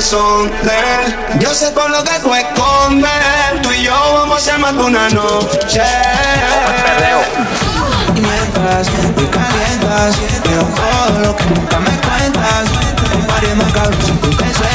horizonte. Yo sé por lo que tú escondes. Tú y yo vamos a hacer más de una noche. Y mientras me calientas, quiero todo lo que nunca me cuentas. Pariendo cabrón sin tu beso.